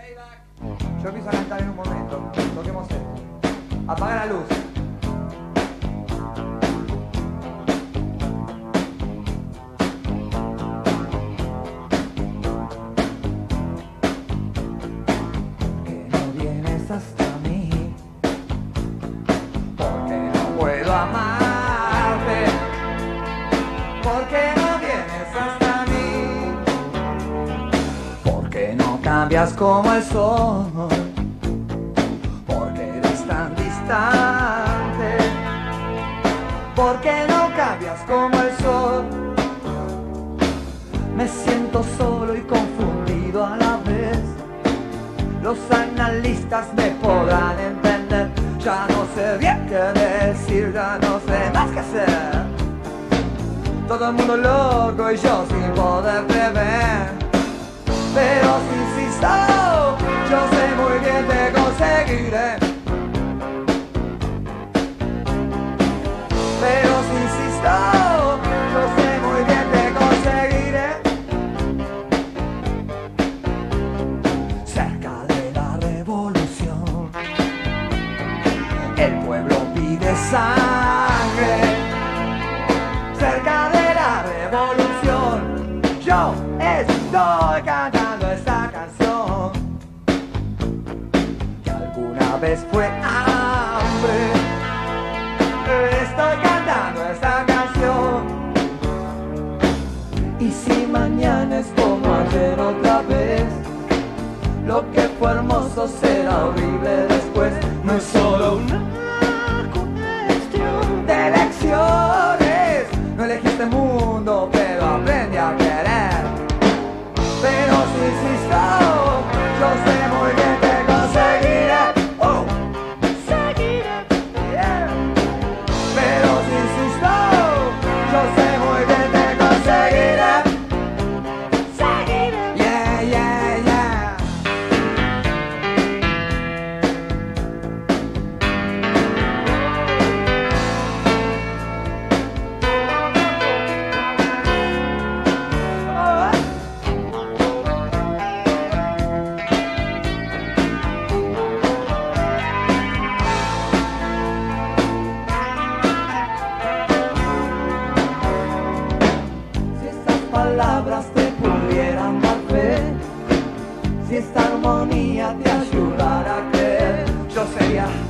Yo empiezo a cantar en un momento. Toquemos esto. Apaga la luz. Que no vienes hasta mí, porque no puedo amarte, porque no vienes hasta mí, porque no cambias como el sol, porque eres tan distante, porque no cambias como el sol. Me siento solo y confundido a la vez. Los analistas me podrán entender. Ya no sé bien qué decir, ya no sé más qué hacer. Todo el mundo loco y yo sin poder prever. Pero si insisto, yo sé muy bien que conseguiré. Pero si insisto, yo sé muy bien que conseguiré. Cerca de la revolución, el pueblo pide sangre. Cerca de la revolución, yo estoy cantando esta canción que alguna vez fue hambre. Estoy cantando esta canción. Y si mañana es como ayer otra vez, lo que fue hermoso será horrible después. No es solo una cuestión de elecciones. No elegí este mundo, pero aprendí a querer. Pero si insisto, yo sé muy bien que conseguiré. Seguiré, yeah. Pero si insisto, yo sé muy bien que conseguiré. Seguiré, yeah, yeah, yeah. Si estas palabras te pudieran dar fe, si esta armonía te ayudara a creer, yo sería